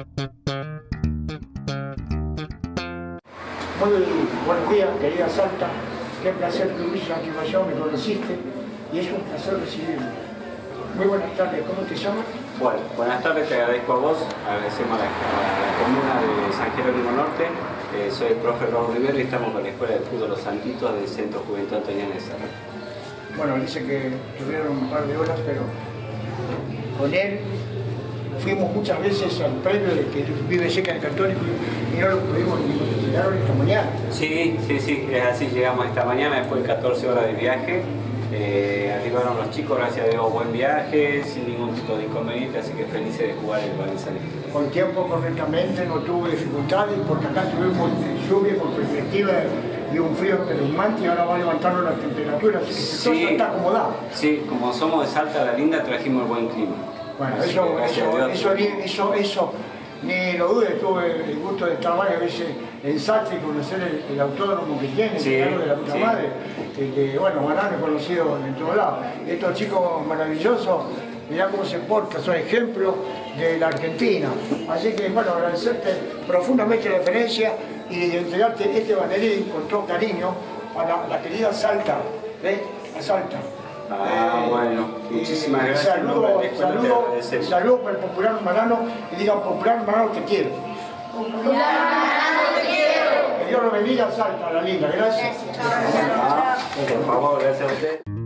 Muy buenos días, querida Salta. Qué placer que tuviste aquí mayor, me conociste y es un placer recibirme. Muy buenas tardes, ¿cómo te llamas? Bueno, buenas tardes, te agradezco a vos, agradecemos a la comuna de San Jerónimo Norte. Soy el profe Raúl Rivero y estamos con la Escuela de Fútbol Los Santitos del Centro Juventud Antoniana de Serra. Bueno, dice que tuvieron un par de horas, pero con él fuimos muchas veces al premio de que vive cerca del Católico y no lo pudimos ni llegaron esta mañana. Sí, es así, llegamos esta mañana después de 14 horas de viaje. Arribaron los chicos, gracias a Dios, buen viaje, sin ningún tipo de inconveniente, así que felices de jugar el Valenciano. Con tiempo correctamente, no tuve dificultades, porque acá tuvimos lluvia con perspectiva y un frío espeluznante y ahora va levantando la temperatura, así que todo está acomodado. Sí, como somos de Salta la Linda, trajimos el buen clima. Bueno, eso, ni lo dudes, tuve el gusto de estar varias veces en Salta y conocer el autódromo que tiene, el de la puta madre, que bueno, Banano es conocido en todos lados. Estos chicos maravillosos, mirá cómo se portan, son ejemplos de la Argentina. Así que bueno, agradecerte profundamente la referencia y entregarte este banderín con todo cariño para la querida Salta, a Salta. Bueno, muchísimas gracias. Saludos para el popular Marano y digan popular Marano te quiero. Popular Marano te quiero. Que Dios lo bendiga, Salta, la linda. Gracias. Por favor, gracias a usted.